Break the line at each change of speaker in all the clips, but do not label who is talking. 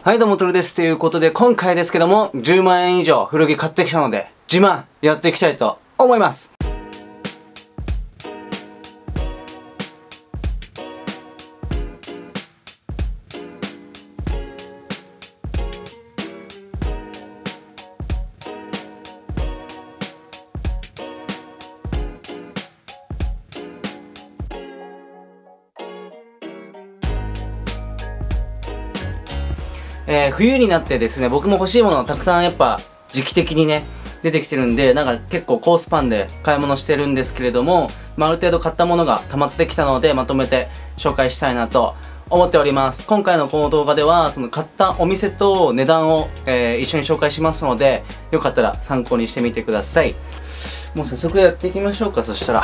はい、どうも、トルです。ということで、今回ですけども、10万円以上古着買ってきたので、自慢やっていきたいと思います。冬になってですね、僕も欲しいものたくさんやっぱ時期的にね、出てきてるんで、なんか結構高スパンで買い物してるんですけれども、ある程度買ったものが溜まってきたので、まとめて紹介したいなと思っております。今回のこの動画では、その買ったお店と値段を、一緒に紹介しますので、よかったら参考にしてみてください。もう早速やっていきましょうか、そしたら。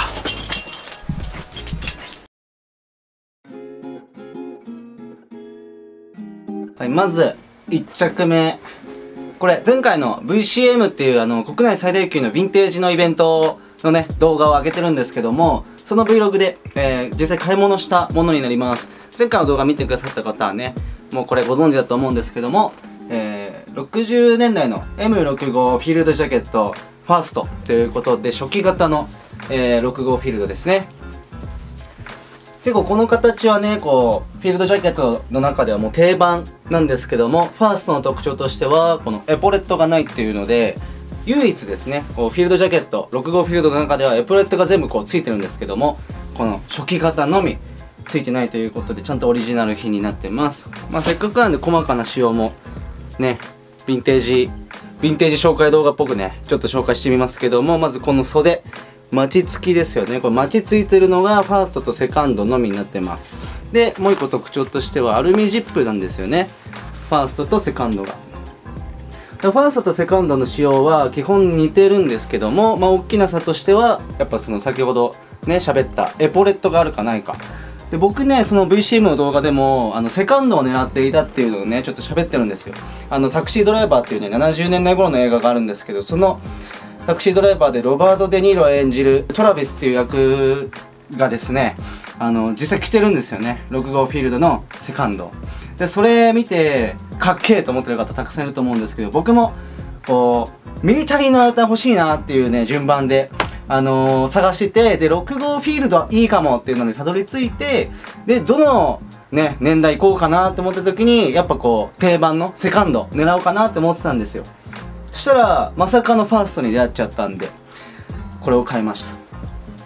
はい、まず、1着目。これ、前回の VCM っていう国内最大級のヴィンテージのイベントのね、動画を上げてるんですけども、その Vlog で、実際買い物したものになります。前回の動画見てくださった方はね、もうこれご存知だと思うんですけども、60年代の M65 フィールドジャケットファーストということで、初期型の、65フィールドですね。結構この形はね、こう、フィールドジャケットの中ではもう定番なんですけども、ファーストの特徴としては、このエポレットがないっていうので、唯一ですね、こう、フィールドジャケット、65フィールドの中ではエポレットが全部こうついてるんですけども、この初期型のみついてないということで、ちゃんとオリジナル品になってます。まあせっかくなんで細かな仕様も、ね、ヴィンテージ紹介動画っぽくね、ちょっと紹介してみますけども、まずこの袖。マチ付きですよね。これマチ付いてるのがファーストとセカンドのみになってます。で、もう一個特徴としてはアルミジップなんですよね。ファーストとセカンドが。ファーストとセカンドの仕様は基本似てるんですけども、まあ大きな差としては、やっぱその先ほどね、喋ったエポレットがあるかないか。で、僕ね、その VCM の動画でも、セカンドを狙っていたっていうのをね、ちょっと喋ってるんですよ。タクシードライバーっていうね、70年代頃の映画があるんですけど、その、タクシードライバーでロバート・デ・ニーロ演じるトラビスっていう役がですね、実際着てるんですよね。65フィールドのセカンド。で、それ見て、かっけえと思ってる方たくさんいると思うんですけど、僕も、こう、ミリタリーのアウター欲しいなっていうね、順番で、探してて、で、65フィールドはいいかもっていうのにたどり着いて、で、どの、ね、年代行こうかなって思った時に、やっぱこう、定番のセカンド狙おうかなって思ってたんですよ。そしたら、まさかのファーストに出会っちゃったんで、これを買いました。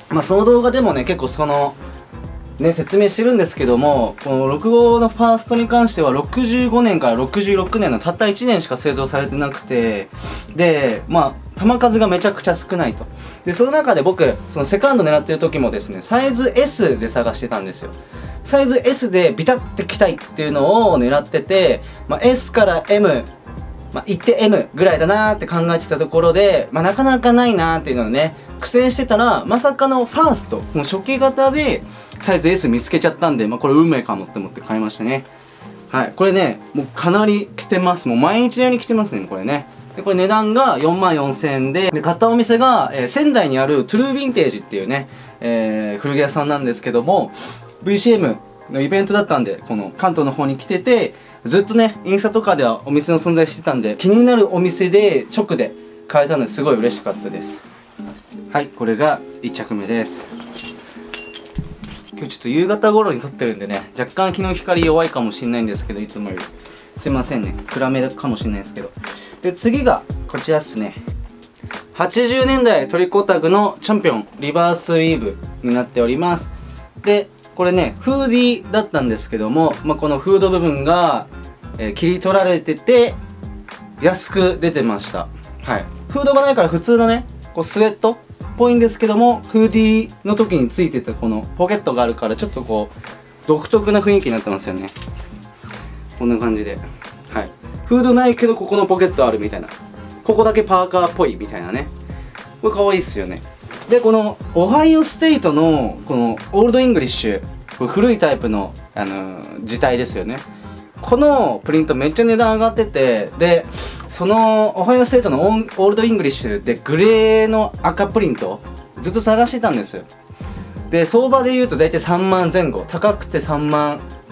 まあ、その動画でもね、結構ね、説明してるんですけども、この65のファーストに関しては、65年から66年のたった1年しか製造されてなくて、で、まあ、弾数がめちゃくちゃ少ないと。で、その中で僕、そのセカンド狙ってる時もですね、サイズ S で探してたんですよ。サイズ S でビタッて着たいっていうのを狙ってて、まあ、S から M、まあ、行って M ぐらいだなーって考えてたところで、まあ、なかなかないなーっていうのをね、苦戦してたら、まさかのファースト、もう初期型でサイズ S 見つけちゃったんで、まあ、これ運命かもって思って買いましたね。はい。これね、もうかなり着てます。もう毎日のように着てますね、これね。で、これ値段が44,000円で、買ったお店が、仙台にあるトゥルーヴィンテージっていうね、古着屋さんなんですけども、VCM のイベントだったんで、この関東の方に来てて、ずっとね、インスタとかではお店の存在してたんで、気になるお店で直で買えたのですごい嬉しかったです。はい、これが1着目です。今日ちょっと夕方頃に撮ってるんでね、若干日の光弱いかもしれないんですけど、いつもより。すいませんね、暗めかもしれないですけど。で、次がこちらっすね。80年代トリコタグのチャンピオンリバースウィーブになっております。で、これね、フーディーだったんですけども、まあ、このフード部分が、切り取られてて、安く出てました。はい。フードがないから普通のね、こうスウェットっぽいんですけども、フーディーの時についてたこのポケットがあるから、ちょっとこう、独特な雰囲気になってますよね。こんな感じで。はい。フードないけど、ここのポケットあるみたいな。ここだけパーカーっぽいみたいなね。これ可愛いっすよね。で、このオハイオステイトのこのオールドイングリッシュ、これ古いタイプの、字体ですよね。このプリントめっちゃ値段上がってて、で、そのオハイオステイトのオールドイングリッシュでグレーの赤プリントずっと探してたんですよ。で、相場で言うと大体3万前後、高くて3万5、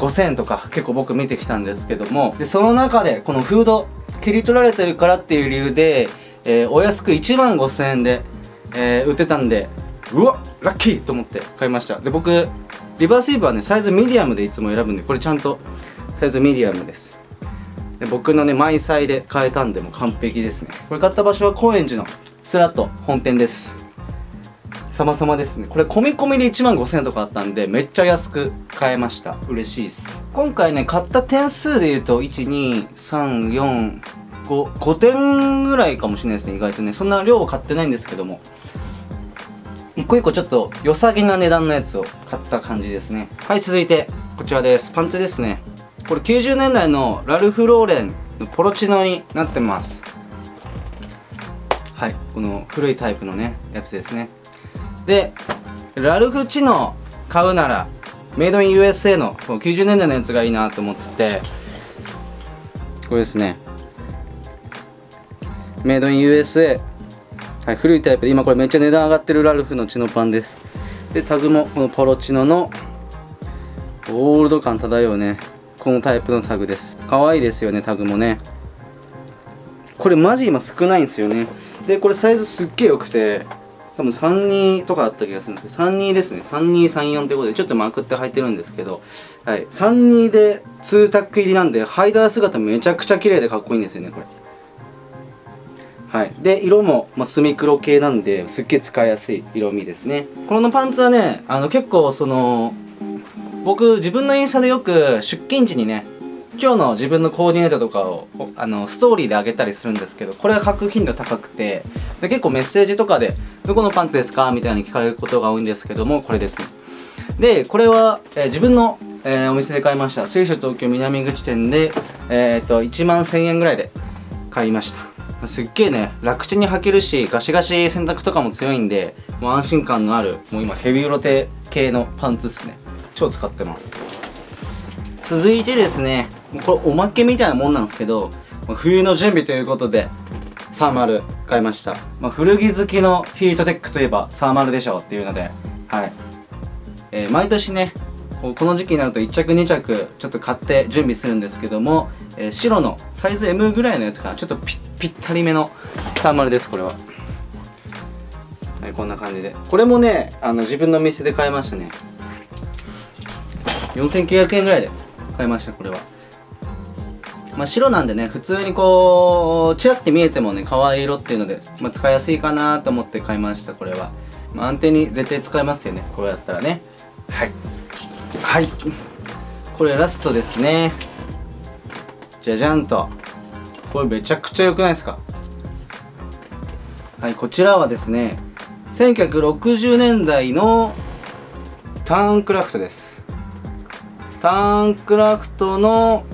5000円とか結構僕見てきたんですけども、でその中でこのフード切り取られてるからっていう理由で、お安く1万5000円で、売ってたんで、うわラッキーと思って買いました。で僕リバースウィーブはねサイズミディアムでいつも選ぶんで、これちゃんとサイズミディアムです。で僕のねマイサイで買えたんでもう完璧ですね。これ買った場所は高円寺のスラット本店です。様々ですね。これ込み込みで1万5000円とかあったんでめっちゃ安く買えました。嬉しいです。今回ね買った点数で言うと12345点ぐらいかもしれないですね。意外とねそんな量を買ってないんですけども、一個一個ちょっと良さげな値段のやつを買った感じですね。はい、続いてこちらです。パンツですね。これ90年代のラルフローレンのポロチノになってます。はい、この古いタイプのねやつですね。でラルフチノ買うならメイドイン USA のこの90年代のやつがいいなと思ってて、これですね、メイドイン USA、はい、古いタイプで今これめっちゃ値段上がってるラルフのチノパンです。でタグもこのポロチノのオールド感漂うねこのタイプのタグです。可愛いですよね。タグもねこれマジ今少ないんですよね。でこれサイズすっげえ良くて多分32とかだった気がするんですけど、32ですね。3234ってことでちょっとまくって履いてるんですけど、はい、32で2タック入りなんでハイダー姿めちゃくちゃ綺麗でかっこいいんですよねこれ。はい、で色も、スミ黒系なんですっげえ使いやすい色味ですね。このパンツはね結構僕自分のインスタでよく出勤時にね今日の自分のコーディネートとかをストーリーで上げたりするんですけど、これは書く頻度高くて、で結構メッセージとかで「どこのパンツですか?」みたいに聞かれることが多いんですけども、これですね。でこれは、自分の、お店で買いました。水晶東京南口店で、1万1000円ぐらいで買いました。すっげえね楽ちんに履けるし、ガシガシ洗濯とかも強いんで、もう安心感のあるもう今ヘビロテ系のパンツですね。超使ってます。続いてですね、これおまけみたいなもんなんですけど、冬の準備ということでサーマル買いました。古着好きのヒートテックといえばサーマルでしょっていうので、はい、毎年ねこの時期になると1着2着ちょっと買って準備するんですけども、白のサイズ M ぐらいのやつかな、ちょっとぴったりめのサーマルです。これは、はい、こんな感じで、これもね自分の店で買いましたね。4900円ぐらいで買いました。これは白なんでね普通にこうチラって見えてもね可愛い色っていうので、使いやすいかなと思って買いました。これは、安定に絶対使えますよねこれだったらね。はいはい、これラストですね。じゃじゃんと、これめちゃくちゃ良くないですか。はい、こちらはですね1960年代のターンクラフトです。ターンクラフトの、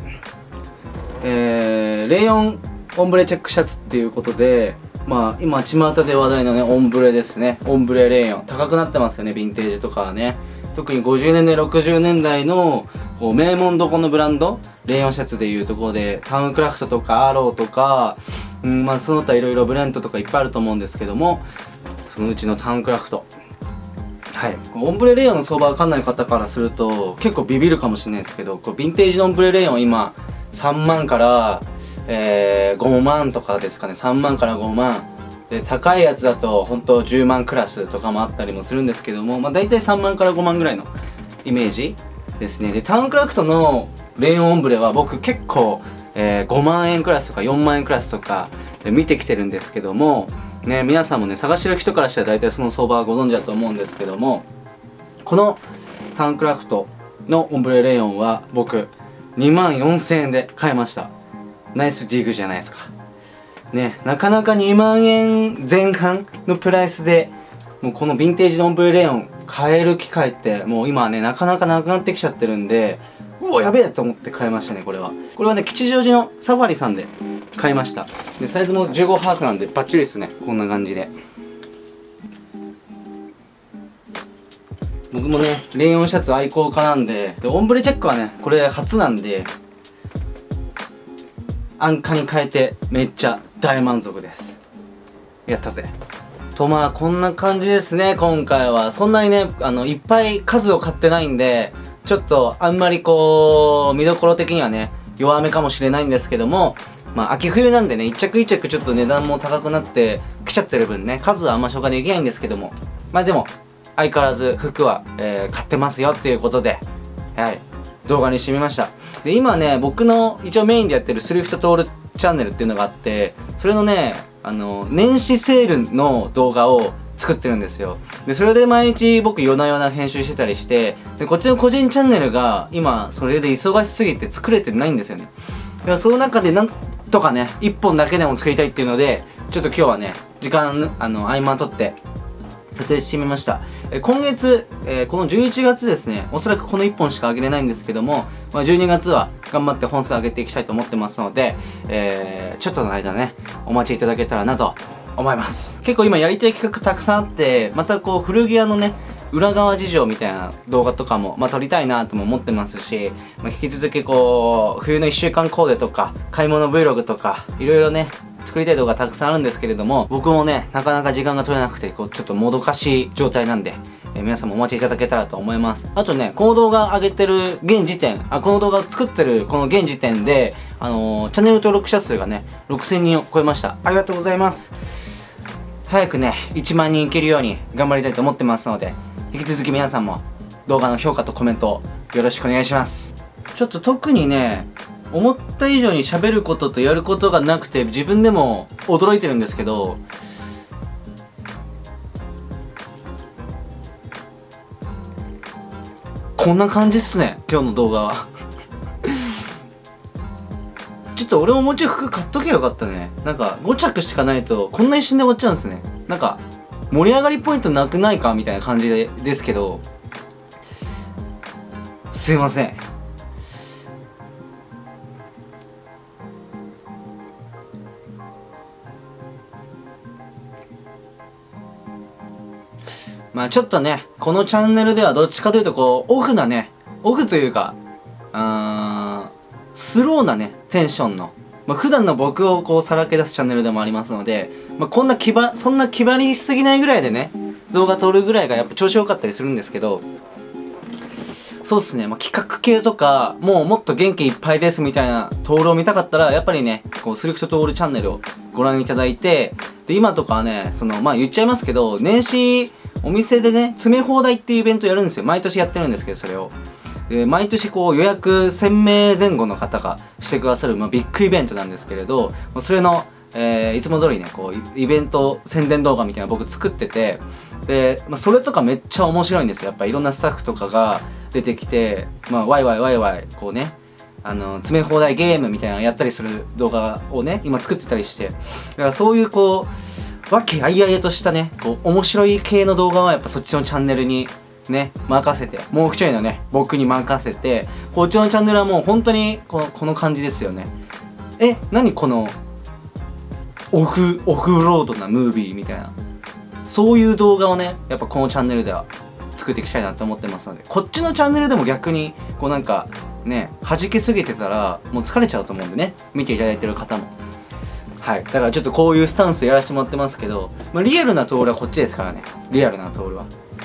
レイヨンオンブレチェックシャツっていうことで、今巷で話題のねオンブレですね。オンブレレイヨン高くなってますよね、ヴィンテージとかはね。特に50年代60年代の名門どこのブランドレイヨンシャツでいうところで、タウンクラフトとかアローとか、その他いろいろブレントとかいっぱいあると思うんですけども、そのうちのタウンクラフト、はい、オンブレレイヨンの相場がかんない方からすると結構ビビるかもしれないですけど、ヴィンテージのオンブレレイヨン今3万から、5万とかですかね。3万から5万で、高いやつだと本当10万クラスとかもあったりもするんですけども、大体3万から5万ぐらいのイメージですね。でタウンクラフトのレイヨンオンブレは僕結構、5万円クラスとか4万円クラスとか見てきてるんですけどもね、皆さんもね探してる人からしたら大体その相場はご存知だと思うんですけども、このタウンクラフトのオンブレレイヨンは僕2万4000円で買いました。ナイスディグじゃないですかね。なかなか2万円前半のプライスでもうこのヴィンテージのオンブレレイヨン買える機会ってもう今はねなかなかなくなってきちゃってるんで、うおやべえと思って買いましたね。これはね吉祥寺のサファリさんで買いました。でサイズも15ハーフなんでバッチリですね。こんな感じで僕もねレイヨンシャツ愛好家なんで、オンブレチェックはねこれ初なんで安価に変えてめっちゃ大満足です。やったぜと、こんな感じですね。今回はそんなにねいっぱい数を買ってないんで、 ちょっとあんまりこう見どころ的にはね弱めかもしれないんですけども、まあ秋冬なんでね、一着一着ちょっと値段も高くなってきちゃってる分ね、数はあんま消化できないんですけども、まあでも相変わらず服は、買ってますよっていうことで、はい、動画にしてみました。で今ね、僕の一応メインでやってるスリフトトールチャンネルっていうのがあって、それのね年始セールの動画を作ってるんですよ。でそれで毎日僕夜な夜な編集してたりして、でこっちの個人チャンネルが今それで忙しすぎて作れてないんですよね。だからその中でなんとかね1本だけでも作りたいっていうので、ちょっと今日はね時間合間取って撮影してみました。今月、この11月ですね、おそらくこの1本しかあげれないんですけども、まあ、12月は頑張って本数上げていきたいと思ってますので、ちょっとの間ねお待ちいただけたらなと思います。結構今やりたい企画たくさんあって、またこう古着屋のね裏側事情みたいな動画とかも、まあ、撮りたいなとも思ってますし、まあ、引き続きこう冬の1週間コーデとか買い物 Vlog とかいろいろね作りたい動画たくさんあるんですけれども、僕もねなかなか時間が取れなくてこうちょっともどかしい状態なんで、皆さんもお待ちいただけたらと思います。あとね、この動画上げてる現時点、この動画を作ってるこの現時点でチャンネル登録者数がね6000人を超えました。ありがとうございます。早くね1万人いけるように頑張りたいと思ってますので、引き続き皆さんも動画の評価とコメントよろしくお願いします。ちょっと特にね思った以上に喋ることとやることがなくて、自分でも驚いてるんですけど、こんな感じっすね今日の動画はちょっと俺ももうちょい服買っとけばよかったね。なんか5着しかないとこんな一瞬で終わっちゃうんですね。なんか盛り上がりポイントなくないかみたいな感じですけど、すいません。まあちょっとねこのチャンネルではどっちかというとこうオフなね、オフというかスローなねテンションの、まあ、普段の僕をこうさらけ出すチャンネルでもありますので、まあ、そんな気張りしすぎないぐらいでね動画撮るぐらいがやっぱ調子良かったりするんですけど、そうっすね、まあ、企画系とかもっと元気いっぱいですみたいなトールを見たかったらやっぱりねこうスリフトトールチャンネルをご覧いただいて、で今とかはねまあ言っちゃいますけど、年始お店でね詰め放題っていうイベントやるんですよ。毎年やってるんですけど、それを毎年こう予約1000名前後の方がしてくださる、まあ、ビッグイベントなんですけれど、それの、いつも通りねこうイベント宣伝動画みたいなの僕作ってて、で、まあ、それとかめっちゃ面白いんですよ。やっぱいろんなスタッフとかが出てきて、まあ、ワイワイこうね詰め放題ゲームみたいなのやったりする動画をね今作ってたりして、だからそういうこう和気あいあいとしたねこう面白い系の動画はやっぱそっちのチャンネルにね任せて、もう一人のね僕に任せて、こっちのチャンネルはもう本当にこの感じですよね。何このオフロードなムービーみたいな、そういう動画をねやっぱこのチャンネルでは作っていきたいなと思ってますので、こっちのチャンネルでも逆にこうなんかね弾けすぎてたらもう疲れちゃうと思うんでね、見ていただいてる方も。はい、だからちょっとこういうスタンスでやらせてもらってますけど、まあ、リアルなトールはこっちですからね。リアルなトールは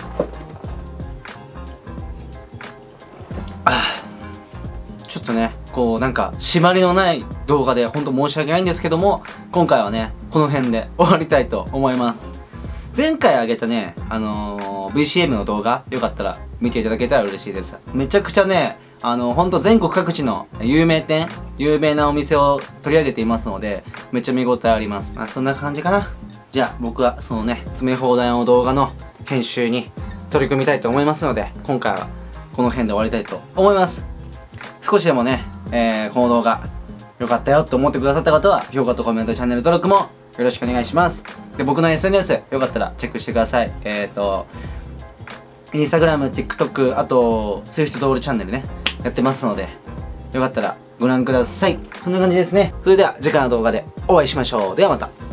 ちょっとねこうなんか締まりのない動画で本当申し訳ないんですけども、今回はねこの辺で終わりたいと思います。前回あげたねVCM の動画よかったら見ていただけたら嬉しいです。めちゃくちゃねほんと全国各地の有名なお店を取り上げていますので、めっちゃ見応えあります。そんな感じかな。じゃあ僕はそのね詰め放題の動画の編集に取り組みたいと思いますので、今回はこの辺で終わりたいと思います。少しでもね、この動画良かったよと思ってくださった方は評価とコメント、チャンネル登録もよろしくお願いします。で僕の SNS よかったらチェックしてください。インスタグラム、TikTok、あとスイフトトールチャンネルねやってますので、よかったらご覧ください。そんな感じですね。それでは次回の動画でお会いしましょう。ではまた。